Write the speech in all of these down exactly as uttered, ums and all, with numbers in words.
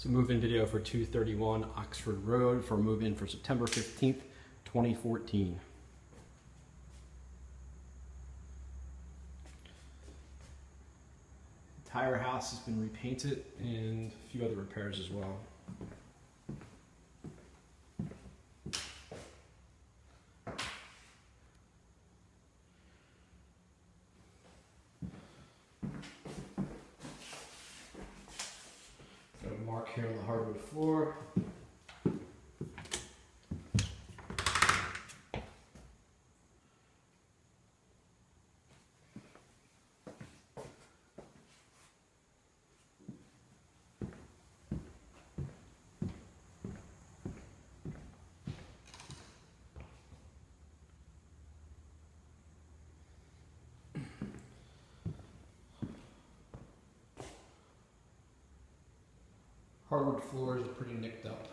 So move-in video for two thirty-one Oxford Road for move-in for September fifteenth, twenty fourteen. The entire house has been repainted and a few other repairs as well. Got a mark here on the hardwood floor. Hardwood floors are pretty nicked up.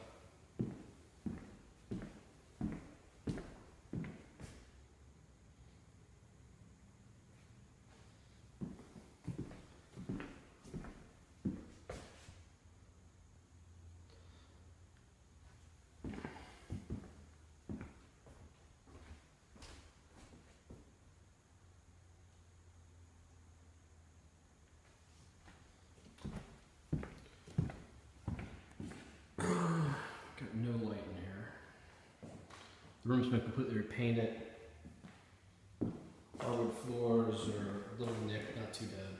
Got no light in here. The room's been completely repainted. Hardwood floors are a little nicked, not too bad.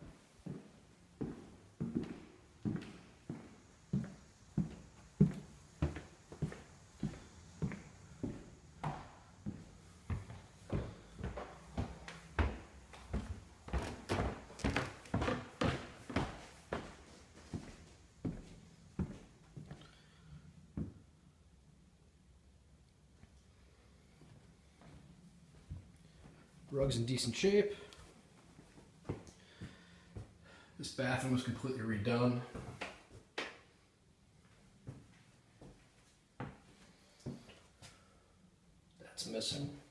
Rug's in decent shape. This bathroom was completely redone. That's missing.